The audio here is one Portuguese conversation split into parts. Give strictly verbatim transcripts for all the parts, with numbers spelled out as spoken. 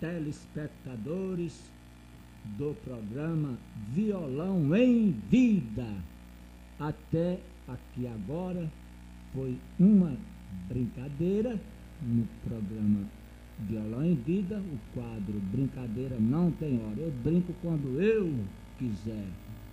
telespectadores do programa Violão em Vida. Até aqui agora foi uma brincadeira no programa Violão em Vida, o quadro Brincadeira Não Tem Hora. Eu brinco quando eu quiser.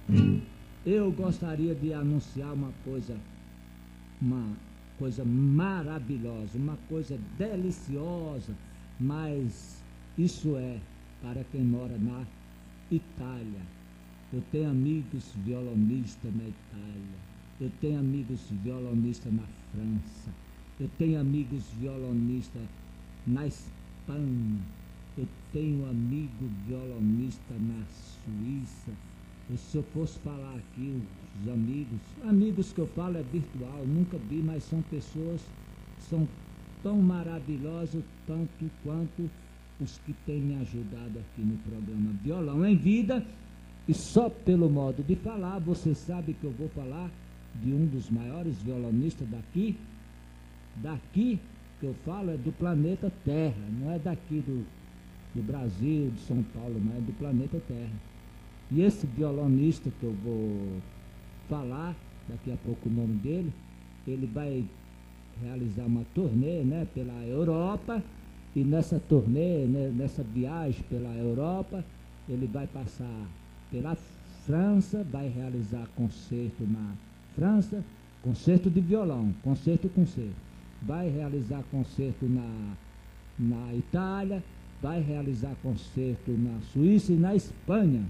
Eu gostaria de anunciar uma coisa, uma coisa maravilhosa, uma coisa deliciosa, mas isso é para quem mora na Itália. Eu tenho amigos violonistas na Itália, eu tenho amigos violonistas na França, eu tenho amigos violonistas na Espanha, eu tenho amigo violonista na Suíça. E se eu fosse falar aqui os amigos, amigos que eu falo é virtual, nunca vi, mas são pessoas, são tão maravilhosos tanto quanto os que têm me ajudado aqui no programa Violão em Vida. E só pelo modo de falar, você sabe que eu vou falar de um dos maiores violonistas daqui. Daqui que eu falo é do planeta Terra, não é daqui do, do Brasil, de São Paulo, mas é do planeta Terra. E esse violonista que eu vou falar, daqui a pouco o nome dele, ele vai realizar uma turnê, né, pela Europa, e nessa turnê, né, nessa viagem pela Europa, ele vai passar pela França, vai realizar concerto na França, concerto de violão, concerto com concerto. Vai realizar concerto na, na Itália, vai realizar concerto na Suíça e na Espanha.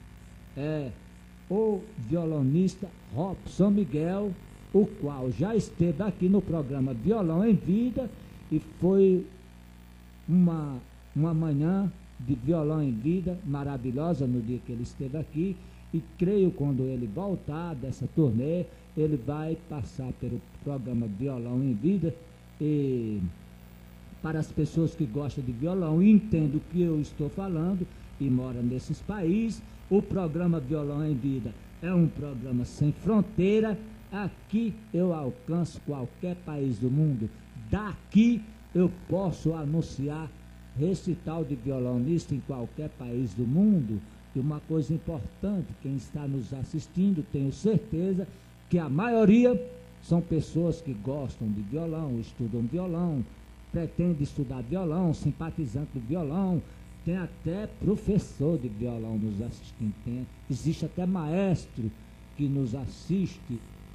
É o violonista Robson Miguel, o qual já esteve aqui no programa Violão em Vida, e foi uma, uma manhã de violão em vida maravilhosa no dia que ele esteve aqui, e creio quando ele voltar dessa turnê, ele vai passar pelo programa Violão em Vida. E para as pessoas que gostam de violão e entendem o que eu estou falando e moram nesses países, o programa Violão em Vida é um programa sem fronteira. Aqui eu alcanço qualquer país do mundo. Daqui eu posso anunciar recital de violonista em qualquer país do mundo. E uma coisa importante, quem está nos assistindo, tenho certeza que a maioria são pessoas que gostam de violão, estudam violão, pretendem estudar violão, simpatizante do violão. Tem até professor de violão nos assistindo, tem, existe até maestro que nos assiste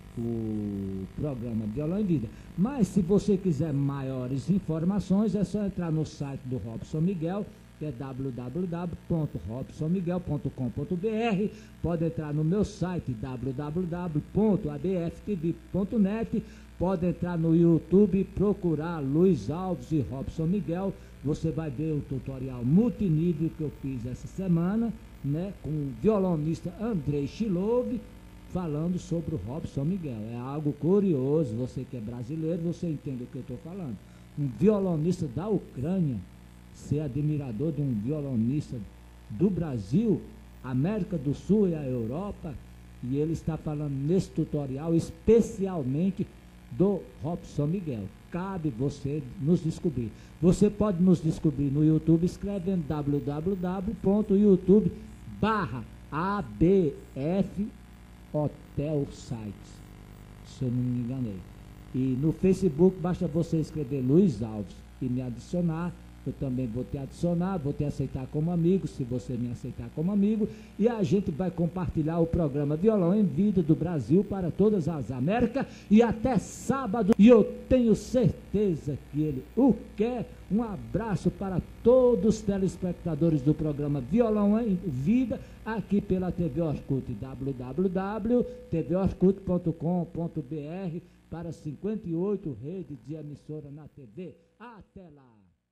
o programa Violão em Vida. Mas se você quiser maiores informações, é só entrar no site do Robson Miguel, que é w w w ponto robson miguel ponto com ponto b r. Pode entrar no meu site w w w ponto a b f t v ponto net. Pode entrar no YouTube e procurar Luiz Alves e Robson Miguel. Você vai ver o tutorial multinível que eu fiz essa semana, né, com o violonista Andrei Chilove, falando sobre o Robson Miguel. É algo curioso, você que é brasileiro, você entende o que eu estou falando. Um violonista da Ucrânia ser admirador de um violonista do Brasil, América do Sul e a Europa, e ele está falando nesse tutorial especialmente do Robson Miguel. Cabe você nos descobrir. Você pode nos descobrir no YouTube escrevendo w w w ponto youtube barra a b f hotel sites, se eu não me enganei. E no Facebook basta você escrever Luiz Alves e me adicionar. Eu também vou te adicionar, vou te aceitar como amigo, se você me aceitar como amigo, e a gente vai compartilhar o programa Violão em Vida do Brasil para todas as Américas, e até sábado, e eu tenho certeza que ele o quer. Um abraço para todos os telespectadores do programa Violão em Vida, aqui pela T V Orkut, w w w ponto t v orkut ponto com ponto b r, para cinquenta e oito redes de emissora na T V. Até lá!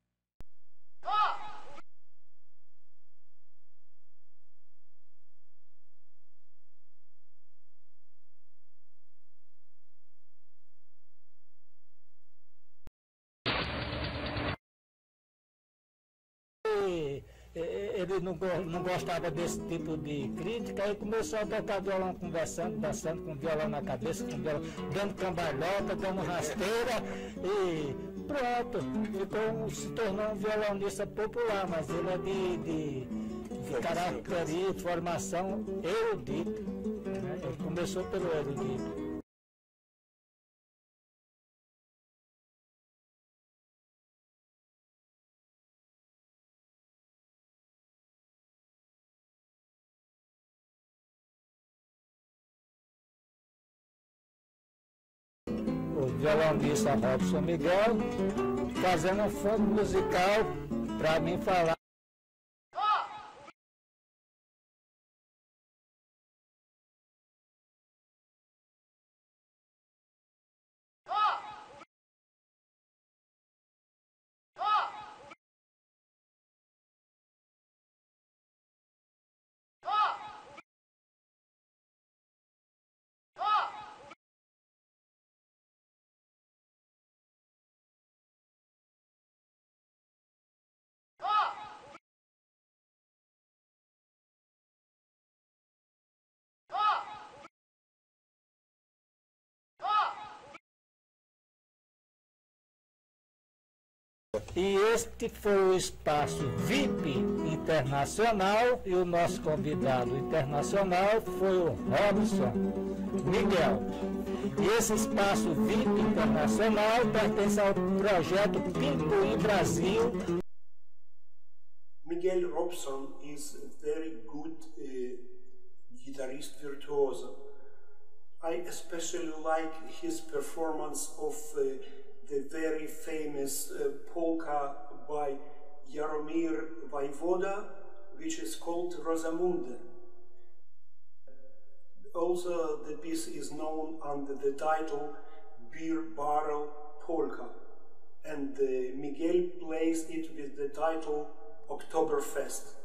Ele não, não gostava desse tipo de crítica, aí começou a tocar violão conversando, dançando com violão na cabeça, com violão, dando cambalhota, dando rasteira, e pronto, ficou, se tornou um violonista popular, mas ele é de, de, de característica, de formação erudita, né? Ele começou pelo erudito. O violonista Robson Miguel, fazendo um fundo musical para mim falar. E este foi o espaço V I P internacional e o nosso convidado internacional foi o Robson Miguel. E esse espaço V I P internacional pertence ao projeto Pintuim Brasil. Miguel Robson is a very good uh, guitarist virtuoso. I especially like his performance of uh, the very famous uh, polka by Jaromir Wajwoda, which is called Rosamunde. Also, the piece is known under the title Beer Barrel Polka, and uh, Miguel plays it with the title Oktoberfest.